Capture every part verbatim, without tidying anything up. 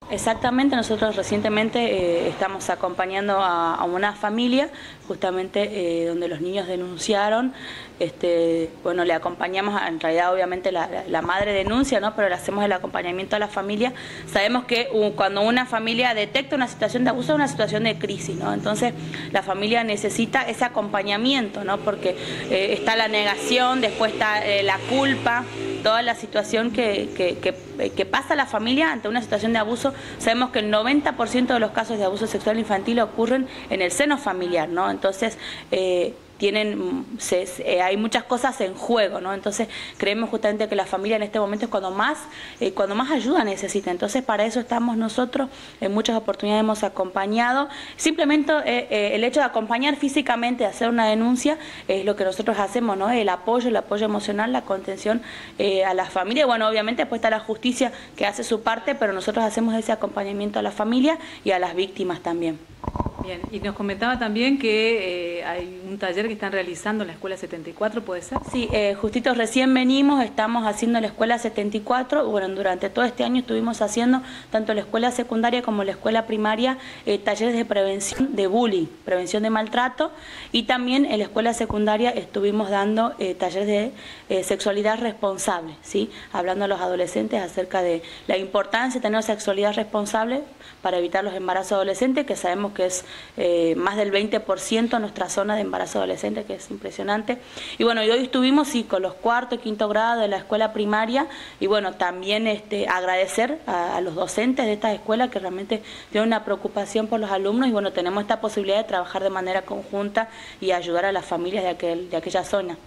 Exactamente, nosotros recientemente eh, estamos acompañando a, a una familia, justamente eh, donde los niños denunciaron, este, bueno, le acompañamos, en realidad obviamente la, la, la madre denuncia, ¿no? Pero le hacemos el acompañamiento a la familia. Sabemos que uh, cuando una familia detecta una situación de abuso es una situación de crisis, ¿no? Entonces la familia necesita ese acompañamiento, ¿no? Porque eh, está la negación, después está eh, la culpa, toda la situación que, que, que, que pasa la familia ante una situación de abuso. Sabemos que el noventa por ciento de los casos de abuso sexual infantil ocurren en el seno familiar, ¿no? Entonces, eh, tienen se, se, hay muchas cosas en juego, ¿no? Entonces creemos justamente que la familia en este momento es cuando más eh, cuando más ayuda necesita. Entonces para eso estamos nosotros, en muchas oportunidades hemos acompañado. Simplemente eh, eh, el hecho de acompañar físicamente, de hacer una denuncia, es lo que nosotros hacemos, ¿no? El apoyo, el apoyo emocional, la contención eh, a la familia. Bueno, obviamente después está la justicia que hace su parte, pero nosotros hacemos ese acompañamiento a la familia y a las víctimas también. Bien, y nos comentaba también que eh, hay un taller que están realizando en la Escuela setenta y cuatro, ¿puede ser? Sí, eh, justito recién venimos, estamos haciendo la Escuela setenta y cuatro, bueno, durante todo este año estuvimos haciendo, tanto la escuela secundaria como la escuela primaria, eh, talleres de prevención de bullying, prevención de maltrato, y también en la escuela secundaria estuvimos dando eh, talleres de eh, sexualidad responsable, ¿sí? Hablando a los adolescentes acerca de la importancia de tener sexualidad responsable para evitar los embarazos adolescentes, que sabemos que es Eh, más del veinte por ciento nuestra zona de embarazo adolescente, que es impresionante. Y bueno, y hoy estuvimos sí, con los cuarto y quinto grado de la escuela primaria, y bueno, también este, agradecer a, a los docentes de esta escuela que realmente tienen una preocupación por los alumnos, y bueno, tenemos esta posibilidad de trabajar de manera conjunta y ayudar a las familias de, aquel, de aquella zona.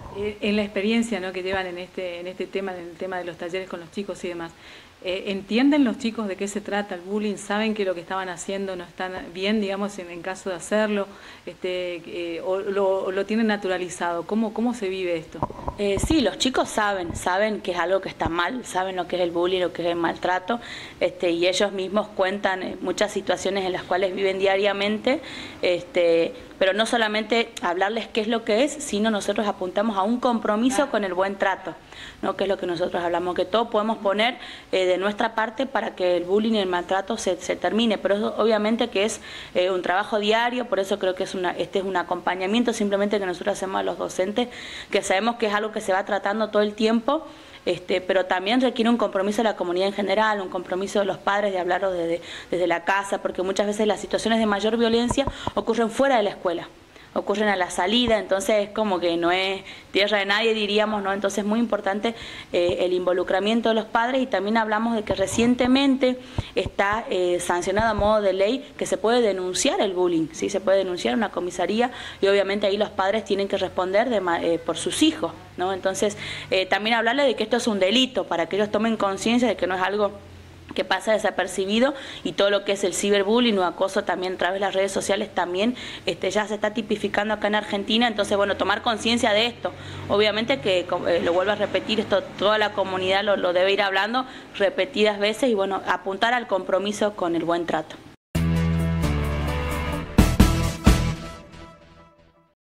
En la experiencia, ¿no?, que llevan en este, en este tema, en el tema de los talleres con los chicos y demás, Eh, ¿entienden los chicos de qué se trata el bullying? ¿Saben que lo que estaban haciendo no están bien, digamos, en, en caso de hacerlo? Este, eh, o, lo, o lo tienen naturalizado? ¿Cómo, cómo se vive esto? Eh, sí, los chicos saben, saben que es algo que está mal, saben lo que es el bullying, lo que es el maltrato, este, y ellos mismos cuentan muchas situaciones en las cuales viven diariamente, este, pero no solamente hablarles qué es lo que es, sino nosotros apuntamos a un compromiso con el buen trato, ¿no? Que es lo que nosotros hablamos, que todos podemos poner eh, de nuestra parte para que el bullying y el maltrato se, se termine, pero eso, obviamente que es eh, un trabajo diario, por eso creo que es una, este es un acompañamiento simplemente que nosotros hacemos a los docentes, que sabemos que es algo que se va tratando todo el tiempo. Este, pero también requiere un compromiso de la comunidad en general, un compromiso de los padres de hablarlo desde, desde la casa, porque muchas veces las situaciones de mayor violencia ocurren fuera de la escuela, ocurren a la salida, entonces es como que no es tierra de nadie, diríamos, ¿no? Entonces es muy importante eh, el involucramiento de los padres, y también hablamos de que recientemente está eh, sancionado a modo de ley que se puede denunciar el bullying, ¿sí? Se puede denunciar una comisaría, y obviamente ahí los padres tienen que responder de, eh, por sus hijos, ¿no? Entonces eh, también hablarle de que esto es un delito, para que ellos tomen conciencia de que no es algo que pasa desapercibido, y todo lo que es el ciberbullying o acoso también a través de las redes sociales también este, ya se está tipificando acá en Argentina. Entonces, bueno, tomar conciencia de esto. Obviamente que, eh, lo vuelvo a repetir, esto toda la comunidad lo, lo debe ir hablando repetidas veces, y bueno, apuntar al compromiso con el buen trato.